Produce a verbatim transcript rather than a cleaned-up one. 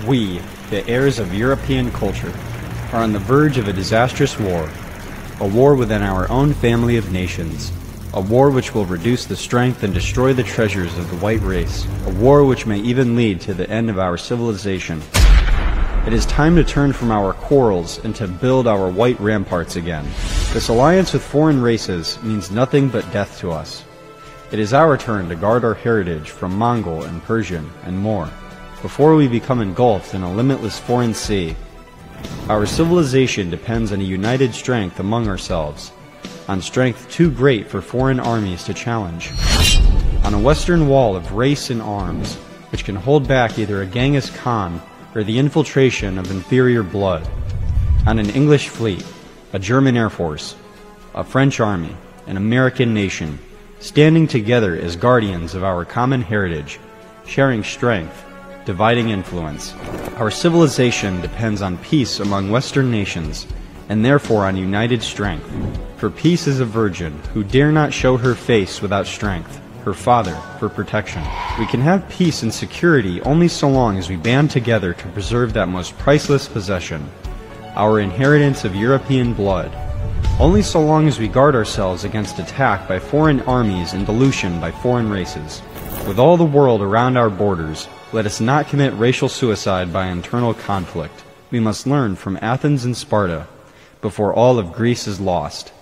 We, the heirs of European culture, are on the verge of a disastrous war, a war within our own family of nations, a war which will reduce the strength and destroy the treasures of the white race, a war which may even lead to the end of our civilization. It is time to turn from our quarrels and to build our white ramparts again. This alliance with foreign races means nothing but death to us. It is our turn to guard our heritage from Mongol and Persian and more, before we become engulfed in a limitless foreign sea. Our civilization depends on a united strength among ourselves, on strength too great for foreign armies to challenge, on a western wall of race and arms, which can hold back either a Genghis Khan or the infiltration of inferior blood, on an English fleet, a German air force, a French army, an American nation, standing together as guardians of our common heritage, sharing strength, dividing influence. Our civilization depends on peace among Western nations, and therefore on united strength. For peace is a virgin who dare not show her face without strength, her father for protection. We can have peace and security only so long as we band together to preserve that most priceless possession, our inheritance of European blood. Only so long as we guard ourselves against attack by foreign armies and dilution by foreign races. With all the world around our borders, let us not commit racial suicide by internal conflict. We must learn from Athens and Sparta before all of Greece is lost.